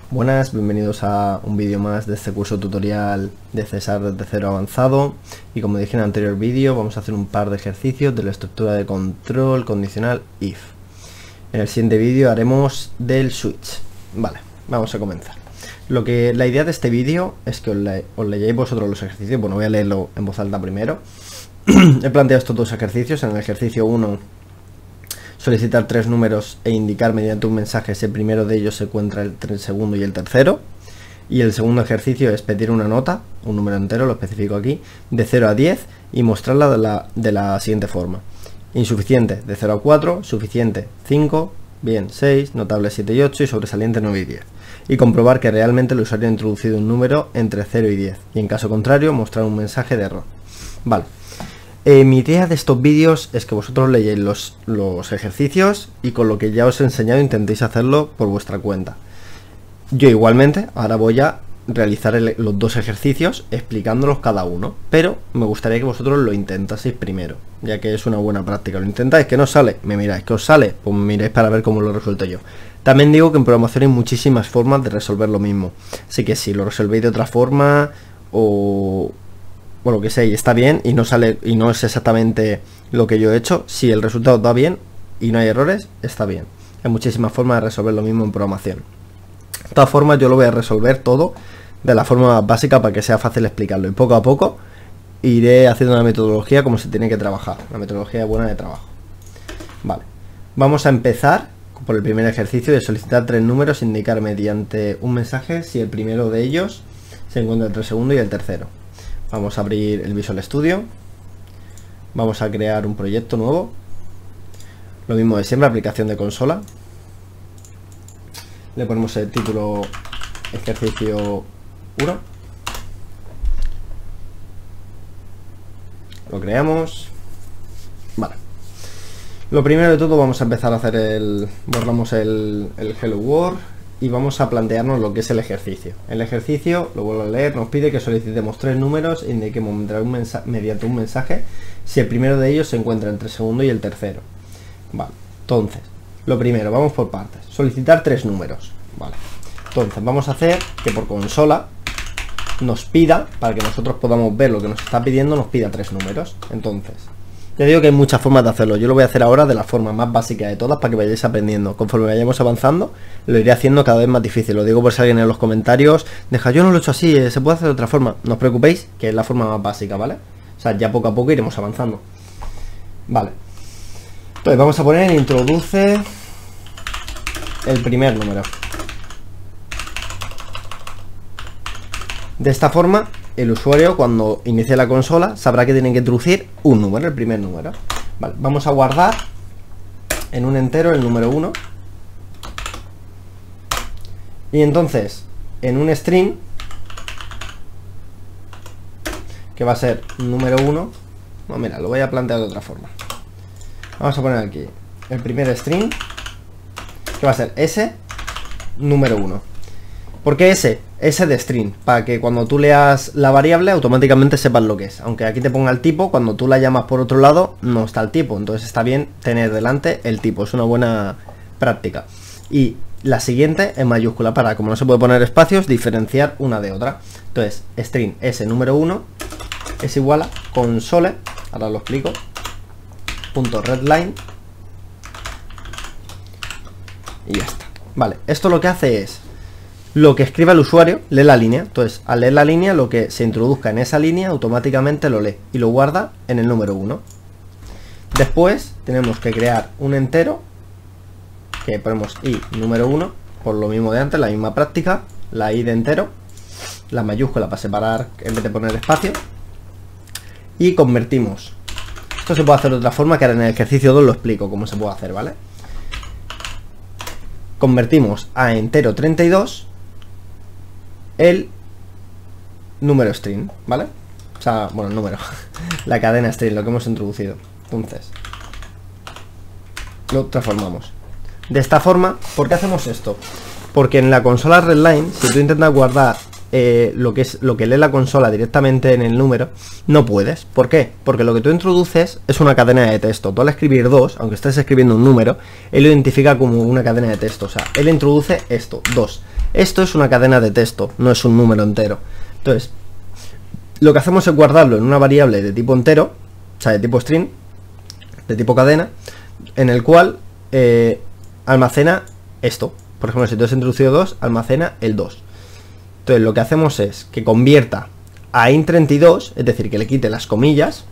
Buenas, bienvenidos a un vídeo más de este curso tutorial de Cesar desde cero avanzado. Y como dije en el anterior vídeo, vamos a hacer un par de ejercicios de la estructura de control condicional if. En el siguiente vídeo haremos del switch. Vale, vamos a comenzar. La idea de este vídeo es que os leáis vosotros los ejercicios. Bueno, voy a leerlo en voz alta primero. He planteado estos dos ejercicios. En el ejercicio 1, solicitar 3 números e indicar mediante un mensaje si el primero de ellos se encuentra el segundo y el tercero. Y el segundo ejercicio es pedir una nota, un número entero, lo especifico aquí, de 0 a 10 y mostrarla de la siguiente forma: insuficiente de 0 a 4, suficiente 5, bien 6, notable 7 y 8 y sobresaliente 9 y 10. Y comprobar que realmente el usuario ha introducido un número entre 0 y 10. Y en caso contrario, mostrar un mensaje de error. Vale. Mi idea de estos vídeos es que vosotros leáis los ejercicios y con lo que ya os he enseñado intentéis hacerlo por vuestra cuenta. Yo igualmente ahora voy a realizar los dos ejercicios explicándolos cada uno, pero me gustaría que vosotros lo intentaseis primero, ya que es una buena práctica. Lo intentáis, que no os sale, me miráis, que os sale, pues me miráis para ver cómo lo resuelto yo. También digo que en programación hay muchísimas formas de resolver lo mismo, así que si lo resolvéis de otra forma o lo que sea y está bien y no sale y no es exactamente lo que yo he hecho, si el resultado da bien y no hay errores, está bien. Hay muchísimas formas de resolver lo mismo en programación. De todas formas, yo lo voy a resolver todo de la forma más básica para que sea fácil explicarlo, y poco a poco iré haciendo una metodología como se tiene que trabajar, una metodología buena de trabajo. Vale, vamos a empezar por el primer ejercicio de solicitar 3 números e indicar mediante un mensaje si el primero de ellos se encuentra entre el segundo y el tercero. Vamos a abrir el Visual Studio, vamos a crear un proyecto nuevo, lo mismo de siempre, aplicación de consola. Le ponemos el título ejercicio 1, lo creamos. Vale, lo primero de todo vamos a empezar a hacer borramos el Hello World y vamos a plantearnos lo que es el ejercicio. El ejercicio, lo vuelvo a leer, nos pide que solicitemos 3 números e indiquemos mediante un mensaje si el primero de ellos se encuentra entre el segundo y el tercero. Vale, entonces, lo primero, vamos por partes. Solicitar 3 números. Vale, entonces vamos a hacer que por consola nos pida, para que nosotros podamos ver lo que nos está pidiendo, nos pida 3 números. Entonces, ya digo que hay muchas formas de hacerlo. Yo lo voy a hacer ahora de la forma más básica de todas para que vayáis aprendiendo. Conforme vayamos avanzando, lo iré haciendo cada vez más difícil. Lo digo por si alguien en los comentarios deja, yo no lo he hecho así, se puede hacer de otra forma. No os preocupéis, que es la forma más básica, ¿vale? O sea, ya poco a poco iremos avanzando. Vale. Entonces vamos a poner introduce el primer número. De esta forma, el usuario cuando inicie la consola sabrá que tiene que introducir un número, el primer número. Vale, vamos a guardar en un entero el número 1. Y entonces, en un string, que va a ser número 1, no, mira, lo voy a plantear de otra forma. Vamos a poner aquí el primer string, que va a ser S, número 1. ¿Por qué S? S de string, para que cuando tú leas la variable automáticamente sepas lo que es. Aunque aquí te ponga el tipo, cuando tú la llamas por otro lado no está el tipo. Entonces está bien tener delante el tipo, es una buena práctica. Y la siguiente en mayúscula para, como no se puede poner espacios, diferenciar una de otra. Entonces string S número 1 es igual a console, ahora lo explico, punto readline, y ya está. Vale, esto lo que hace es lo que escriba el usuario, lee la línea. Entonces, al leer la línea, lo que se introduzca en esa línea automáticamente lo lee y lo guarda en el número 1. Después tenemos que crear un entero, que ponemos i número 1, por lo mismo de antes, la misma práctica, la i de entero, la mayúscula para separar en vez de poner espacio, y convertimos. Esto se puede hacer de otra forma, que ahora en el ejercicio 2 lo explico cómo se puede hacer, ¿vale? Convertimos a entero 32 el número string, ¿vale? O sea, bueno, el número, la cadena string, lo que hemos introducido. Entonces, lo transformamos. De esta forma, ¿por qué hacemos esto? Porque en la consola readline, si tú intentas guardar lo que lee la consola directamente en el número, no puedes. ¿Por qué? Porque lo que tú introduces es una cadena de texto. Tú al escribir 2, aunque estés escribiendo un número, él lo identifica como una cadena de texto. O sea, él introduce esto, 2. Esto es una cadena de texto, no es un número entero. Entonces, lo que hacemos es guardarlo en una variable de tipo entero, o sea, de tipo string, de tipo cadena, en el cual almacena esto. Por ejemplo, si tú has introducido 2, almacena el 2. Entonces lo que hacemos es que convierta a int32, es decir, que le quite las comillas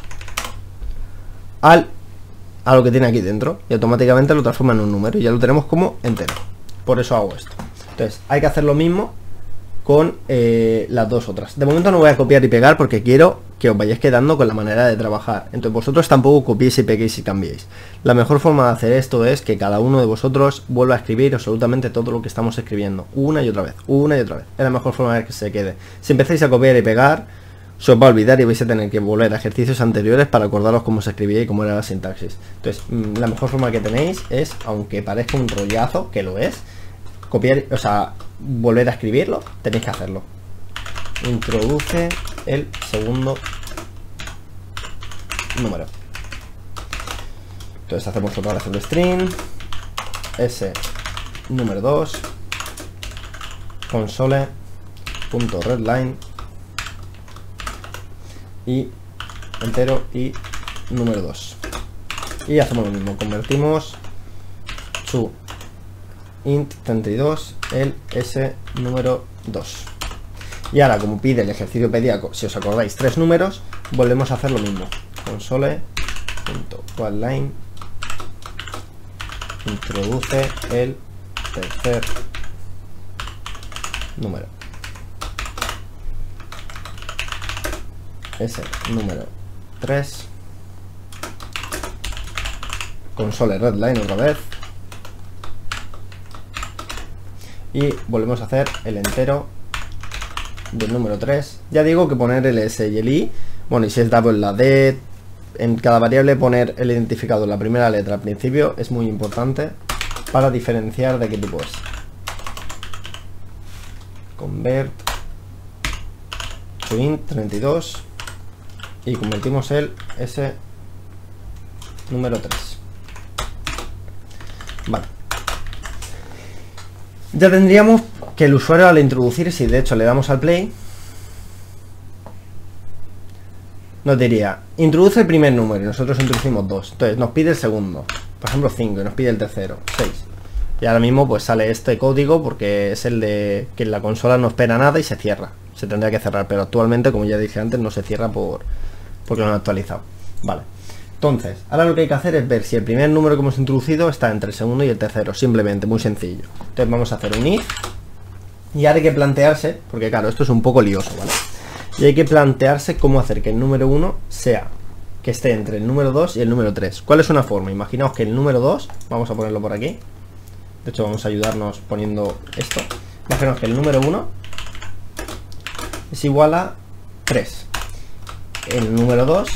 a lo que tiene aquí dentro, y automáticamente lo transforma en un número y ya lo tenemos como entero. Por eso hago esto. Entonces hay que hacer lo mismo con las dos otras. De momento no voy a copiar y pegar porque quiero que os vayáis quedando con la manera de trabajar. Entonces vosotros tampoco copiéis y peguéis y cambiéis. La mejor forma de hacer esto es que cada uno de vosotros vuelva a escribir absolutamente todo lo que estamos escribiendo, una y otra vez, una y otra vez. Es la mejor forma de que se quede. Si empezáis a copiar y pegar, se os va a olvidar y vais a tener que volver a ejercicios anteriores para acordaros cómo se escribía y cómo era la sintaxis. Entonces, la mejor forma que tenéis es, aunque parezca un rollazo, que lo es, copiar, o sea, volver a escribirlo, tenéis que hacerlo. Introduce el segundo número. Entonces hacemos otra vez el string, ese número 2, console.readline y entero y número 2. Y hacemos lo mismo, convertimos to int32 el s número 2. Y ahora, como pide el ejercicio pedía, si os acordáis, 3 números, volvemos a hacer lo mismo. Console.readline introduce el tercer número. Ese número 3. Console readline otra vez. Y volvemos a hacer el entero del número 3. Ya digo que poner el S y el I, bueno, y si es double la D, en cada variable poner el identificador, la primera letra al principio, es muy importante para diferenciar de qué tipo es. Convert to int 32 y convertimos el S número 3. Vale. Ya tendríamos que el usuario al introducir, si de hecho le damos al play, nos diría, introduce el primer número y nosotros introducimos 2. Entonces nos pide el segundo, por ejemplo 5, y nos pide el tercero, 6. Y ahora mismo pues sale este código porque es el de que en la consola no espera nada y se cierra. Se tendría que cerrar, pero actualmente, como ya dije antes, no se cierra porque lo han actualizado. Vale. Entonces, ahora lo que hay que hacer es ver si el primer número que hemos introducido está entre el segundo y el tercero, simplemente, muy sencillo. Entonces vamos a hacer un if y ahora hay que plantearse, porque claro, esto es un poco lioso, ¿vale? Y hay que plantearse cómo hacer que el número 1 sea, que esté entre el número 2 y el número 3. ¿Cuál es una forma? Imaginaos que el número 2, vamos a ponerlo por aquí, de hecho vamos a ayudarnos poniendo esto. Imaginaos que el número 1 es igual a 3. El número 2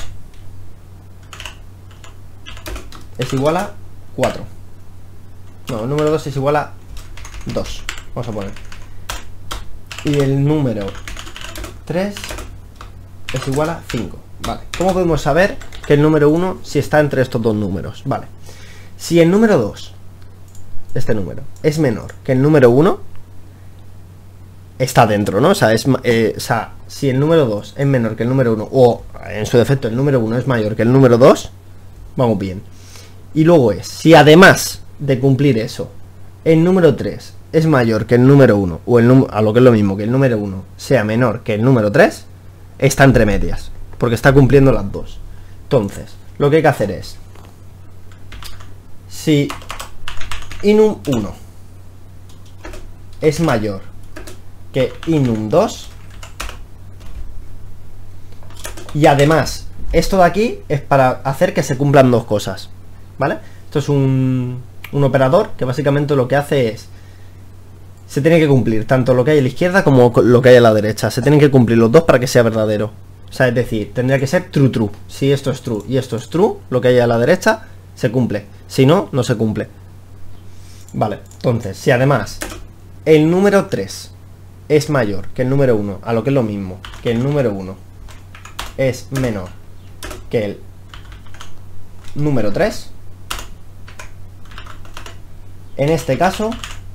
es igual a 4. No, el número 2 es igual a 2. Vamos a poner. Y el número 3 es igual a 5. Vale. ¿Cómo podemos saber que el número 1 si está entre estos dos números? Vale. Si el número 2, este número, es menor que el número 1, está dentro, ¿no? O sea, si el número 2 es menor que el número 1, o en su defecto el número 1 es mayor que el número 2, vamos bien. Y luego si además de cumplir eso, el número 3 es mayor que el número 1, o a lo que es lo mismo, que el número 1 sea menor que el número 3, está entre medias, porque está cumpliendo las dos. Entonces, lo que hay que hacer es, si inum 1 es mayor que inum 2, y además, esto de aquí es para hacer que se cumplan dos cosas, ¿vale? Esto es un operador que básicamente lo que hace es, se tiene que cumplir tanto lo que hay a la izquierda como lo que hay a la derecha. Se tienen que cumplir los dos para que sea verdadero. O sea, es decir, tendría que ser true true. Si esto es true y esto es true, lo que hay a la derecha se cumple. Si no, no se cumple. Vale, entonces, si además el número 3 es mayor que el número 1, a lo que es lo mismo, que el número 1 es menor que el número 3, en este caso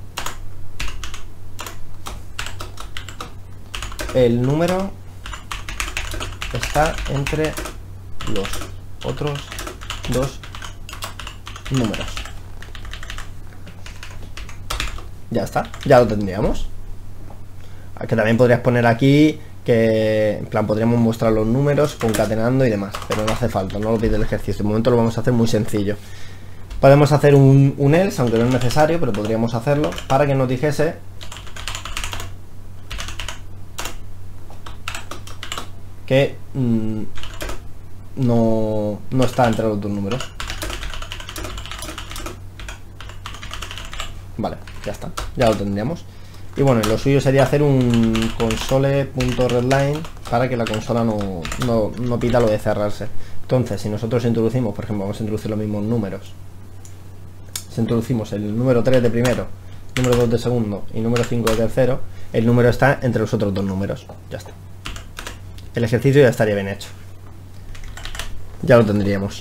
el número está entre los otros dos números. Ya está, ya lo tendríamos. Que también podrías poner aquí que, en plan, podríamos mostrar los números concatenando y demás, pero no hace falta, no lo pide el ejercicio. De momento lo vamos a hacer muy sencillo. Podemos hacer un else, aunque no es necesario, pero podríamos hacerlo para que nos dijese que no está entre los dos números. Vale, ya está, ya lo tendríamos. Y bueno, lo suyo sería hacer un console.readline para que la consola no pida lo de cerrarse. Entonces, si nosotros introducimos, por ejemplo, vamos a introducir los mismos números. Si introducimos el número 3 de primero, número 2 de segundo y número 5 de tercero, el número está entre los otros dos números. Ya está. El ejercicio ya estaría bien hecho. Ya lo tendríamos.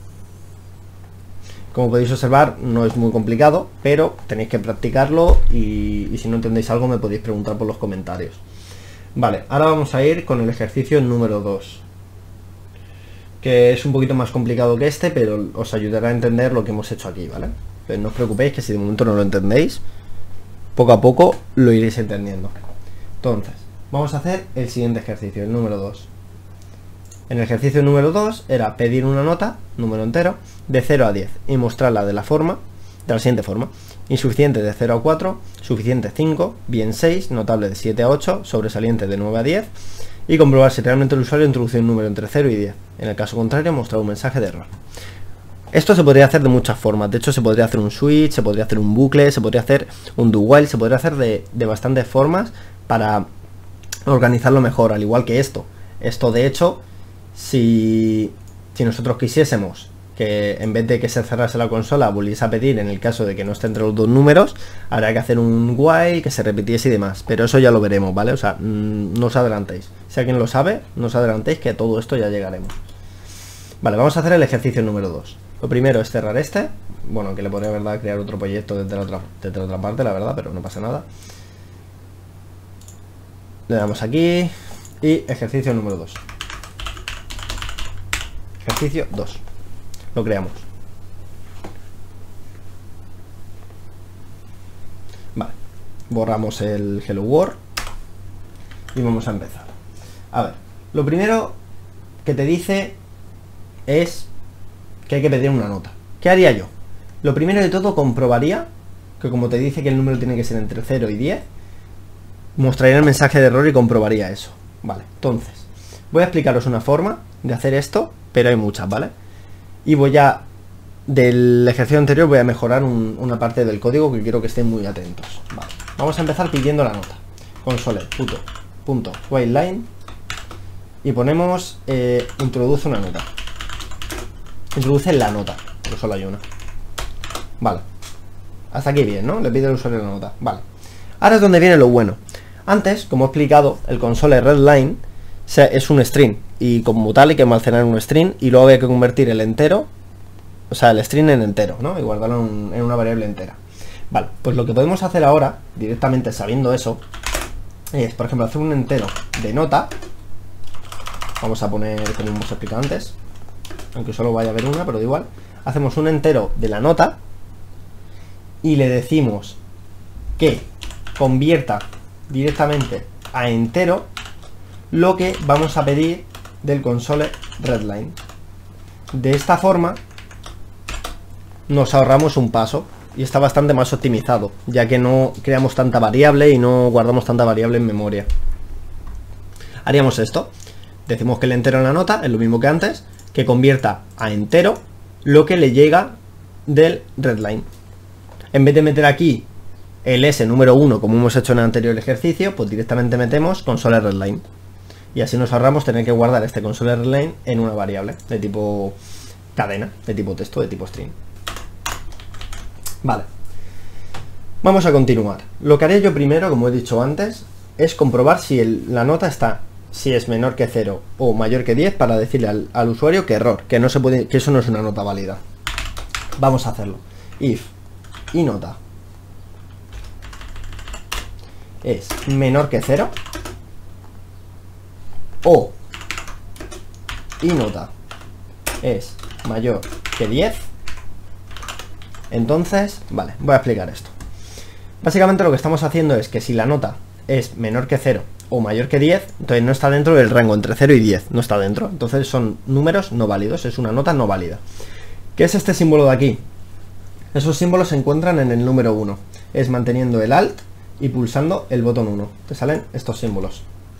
Como podéis observar, no es muy complicado, pero tenéis que practicarlo y si no entendéis algo me podéis preguntar por los comentarios. Vale, ahora vamos a ir con el ejercicio número 2, que es un poquito más complicado que este, pero os ayudará a entender lo que hemos hecho aquí, ¿vale? Pero no os preocupéis que si de momento no lo entendéis, poco a poco lo iréis entendiendo. Entonces, vamos a hacer el siguiente ejercicio, el número 2. En el ejercicio número 2 era pedir una nota, número entero, de 0 a 10 y mostrarla de la siguiente forma: insuficiente de 0 a 4, suficiente 5, bien 6, notable de 7 a 8, sobresaliente de 9 a 10, y comprobar si realmente el usuario introduce un número entre 0 y 10. En el caso contrario, mostrar un mensaje de error. Esto se podría hacer de muchas formas. De hecho, se podría hacer un switch, se podría hacer un bucle, se podría hacer un do while, se podría hacer de bastantes formas para organizarlo mejor, al igual que esto. Esto, de hecho, si nosotros quisiésemos que en vez de que se cerrase la consola volviese a pedir en el caso de que no esté entre los dos números, habrá que hacer un while que se repitiese y demás, pero eso ya lo veremos, ¿vale? O sea, no os adelantéis. Si alguien lo sabe, no os adelantéis, que a todo esto ya llegaremos. Vale, vamos a hacer el ejercicio número 2. Lo primero es cerrar este. Bueno, que le podría, verdad, crear otro proyecto desde la otra parte, la verdad, pero no pasa nada. Le damos aquí y ejercicio número 2. Ejercicio 2. Lo creamos. Vale. Borramos el Hello World y vamos a empezar. A ver, lo primero que te dice es que hay que pedir una nota. ¿Qué haría yo? Lo primero de todo, comprobaría que, como te dice que el número tiene que ser entre 0 y 10, mostraría el mensaje de error y comprobaría eso. Vale, entonces voy a explicaros una forma de hacer esto, pero hay muchas, ¿vale? Y del ejercicio anterior voy a mejorar una parte del código que quiero que estén muy atentos. Vale, vamos a empezar pidiendo la nota. Console.whileLine y ponemos introduce una nota. Introduce la nota, pero solo hay una. Vale, hasta aquí bien, ¿no? Le pide al usuario la nota. Vale, ahora es donde viene lo bueno. Antes, como he explicado, el console.readline es un string, y como tal hay que almacenar un string y luego hay que convertir el entero, o sea, el string en entero, ¿no? Y guardarlo en una variable entera. Vale, pues lo que podemos hacer ahora, directamente sabiendo eso, es, por ejemplo, hacer un entero de nota. Vamos a poner, como hemos explicado antes, aunque solo vaya a haber una, pero da igual. Hacemos un entero de la nota y le decimos que convierta directamente a entero lo que vamos a pedir del console.readline. De esta forma nos ahorramos un paso y está bastante más optimizado, ya que no creamos tanta variable y no guardamos tanta variable en memoria. Haríamos esto: decimos que el entero en la nota es lo mismo que antes, que convierta a entero lo que le llega del readline. En vez de meter aquí el S número 1 como hemos hecho en el anterior ejercicio, pues directamente metemos console.readline. Y así nos ahorramos tener que guardar este console.readline en una variable de tipo cadena, de tipo texto, de tipo string. Vale, vamos a continuar. Lo que haré yo primero, como he dicho antes, es comprobar si la nota está, si es menor que 0 o mayor que 10, para decirle al usuario que error, que no se puede, que eso no es una nota válida. Vamos a hacerlo. If y nota es menor que 0 o y nota es mayor que 10, entonces, vale, voy a explicar esto. Básicamente lo que estamos haciendo es que si la nota es menor que 0 o mayor que 10, entonces no está dentro del rango entre 0 y 10, no está dentro, entonces son números no válidos, es una nota no válida. ¿Qué es este símbolo de aquí? Esos símbolos se encuentran en el número 1, es manteniendo el Alt y pulsando el botón 1, te salen estos símbolos.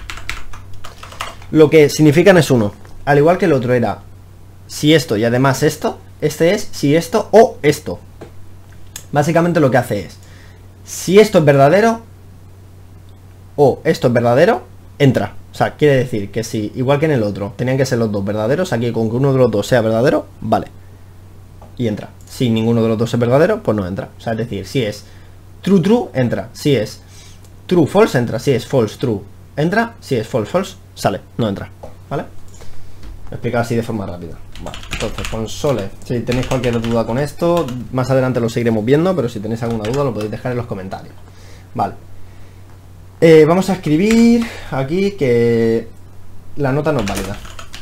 Lo que significan es 1, al igual que el otro era si esto y además esto, este es si esto o esto. Básicamente lo que hace es, si esto es verdadero o esto es verdadero, entra. O sea, quiere decir que si, igual que en el otro, tenían que ser los dos verdaderos, aquí con que uno de los dos sea verdadero, vale. Y entra. Si ninguno de los dos es verdadero, pues no entra. O sea, es decir, si es true, true, entra. Si es true, false, entra. Si es false, true, entra. Si es false, false, sale. No entra. ¿Vale? Voy a explicar así de forma rápida. Vale, entonces, console. Si tenéis cualquier duda con esto, más adelante lo seguiremos viendo, pero si tenéis alguna duda lo podéis dejar en los comentarios. Vale. Vamos a escribir aquí que la nota no es válida,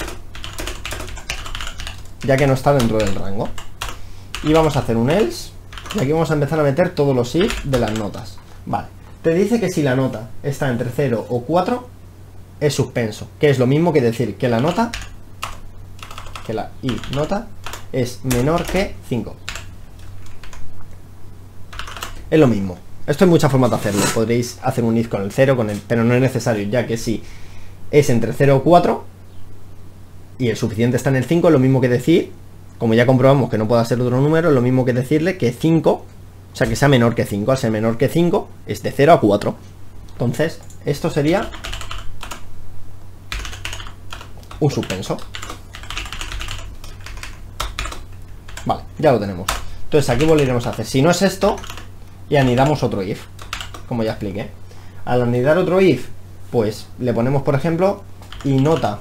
ya que no está dentro del rango. Y vamos a hacer un else, y aquí vamos a empezar a meter todos los if de las notas. Vale, te dice que si la nota está entre 0 o 4, es suspenso, que es lo mismo que decir que la nota, que la i nota, es menor que 5. Es lo mismo. Esto hay muchas formas de hacerlo. Podréis hacer un if con el 0, pero no es necesario, ya que si es entre 0 o 4 y el suficiente está en el 5, es lo mismo que decir, como ya comprobamos que no puede ser otro número, es lo mismo que decirle que 5, o sea, que sea menor que 5. Al ser menor que 5, es de 0 a 4. Entonces, esto sería un suspenso. Vale, ya lo tenemos. Entonces aquí volveremos a hacer, si no es esto, y anidamos otro if, como ya expliqué. Al anidar otro if, pues le ponemos, por ejemplo, y nota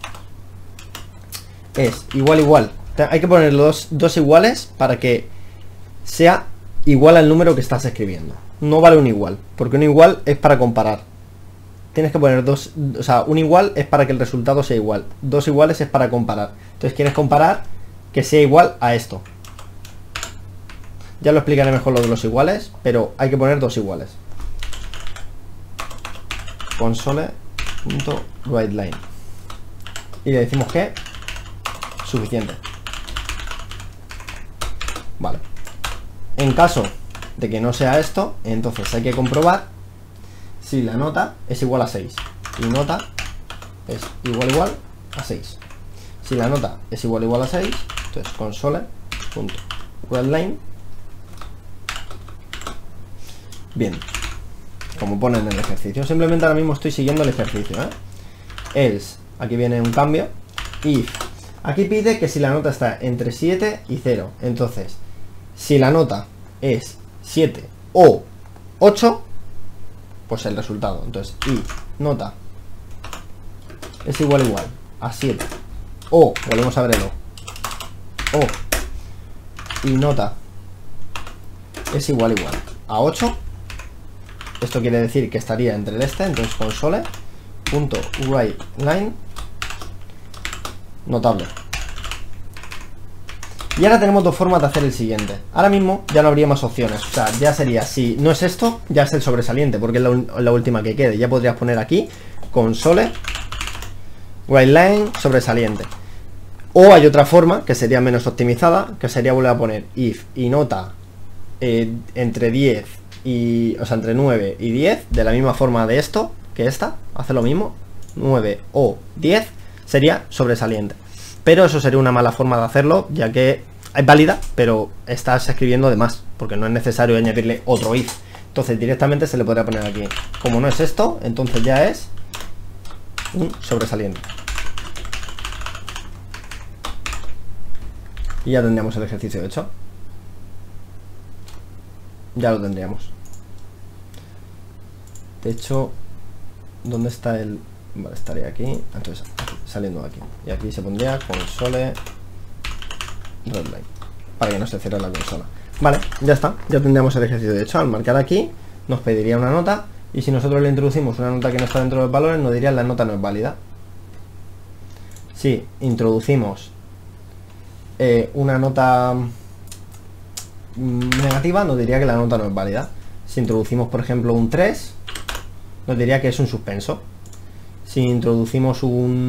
es igual. Hay que poner dos iguales para que sea igual al número que estás escribiendo. No vale un igual, porque un igual es para comparar. Tienes que poner dos, o sea, un igual es para que el resultado sea igual. Dos iguales es para comparar. Entonces quieres comparar que sea igual a esto. Ya lo explicaré mejor lo de los iguales, pero hay que poner dos iguales. Console.writeLine. Y le decimos que suficiente. Vale. En caso de que no sea esto, entonces hay que comprobar si la nota es igual a 6. Y nota es igual a 6. Si la nota es igual a 6, entonces console.writeLine. Bien, como ponen en el ejercicio. Simplemente ahora mismo estoy siguiendo el ejercicio, else, aquí viene un cambio. If, aquí pide que si la nota está entre 7 y 0. Entonces, si la nota es 7 o 8, pues el resultado. Entonces, if nota es igual a 7 o, volvemos a ver el o y nota es igual a 8. Esto quiere decir que estaría entre el entonces console.writeLine notable. Y ahora tenemos dos formas de hacer el siguiente. Ahora mismo ya no habría más opciones. O sea, ya sería, si no es esto, ya es el sobresaliente, porque es la última que quede. Ya podrías poner aquí console.writeLine sobresaliente. O hay otra forma que sería menos optimizada, que sería volver a poner if y nota entre 10 y, o sea, entre 9 y 10, de la misma forma de esto que esta, hace lo mismo, 9 o 10 sería sobresaliente. Pero eso sería una mala forma de hacerlo, ya que es válida, pero estás escribiendo de más, porque no es necesario añadirle otro if. Entonces directamente se le podría poner aquí, como no es esto, entonces ya es un sobresaliente. Y ya tendríamos el ejercicio hecho. Ya lo tendríamos. De hecho, ¿dónde está el...? Vale, estaría aquí, entonces aquí, saliendo de aquí. Y aquí se pondría console readline, para que no se cierre la consola. Vale, ya está, ya tendríamos el ejercicio. De hecho, al marcar aquí, nos pediría una nota, y si nosotros le introducimos una nota que no está dentro de los valores, nos diría la nota no es válida. Si introducimos una nota negativa, nos diría que la nota no es válida. Si introducimos, por ejemplo, un 3, nos diría que es un suspenso. Si introducimos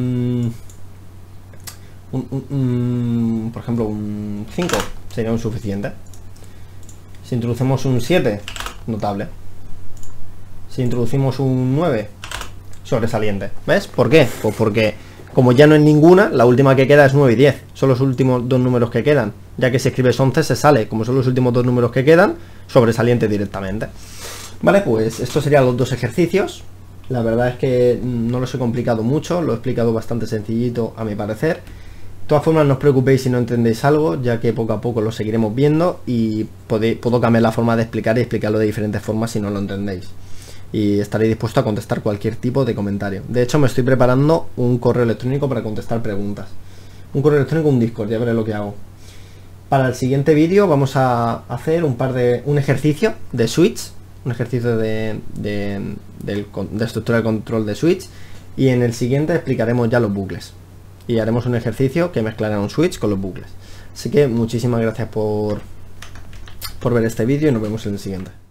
por ejemplo, un 5, sería un suficiente. Si introducimos un 7, notable. Si introducimos un 9, sobresaliente. ¿Ves? ¿Por qué? Pues porque como ya no es ninguna, la última que queda es 9 y 10. Son los últimos dos números que quedan. Ya que si escribes 11 se sale. Como son los últimos dos números que quedan, sobresaliente directamente. Vale, pues estos serían los dos ejercicios. La verdad es que no los he complicado mucho, lo he explicado bastante sencillito a mi parecer. De todas formas, no os preocupéis si no entendéis algo, ya que poco a poco lo seguiremos viendo y puedo cambiar la forma de explicar y explicarlo de diferentes formas si no lo entendéis. Y estaré dispuesto a contestar cualquier tipo de comentario. De hecho, me estoy preparando un correo electrónico para contestar preguntas. Un correo electrónico, un Discord, ya veré lo que hago. Para el siguiente vídeo vamos a hacer un ejercicio de switch. Un ejercicio de estructura de control de switch, y en el siguiente explicaremos ya los bucles y haremos un ejercicio que mezclará un switch con los bucles. Así que muchísimas gracias por ver este vídeo y nos vemos en el siguiente.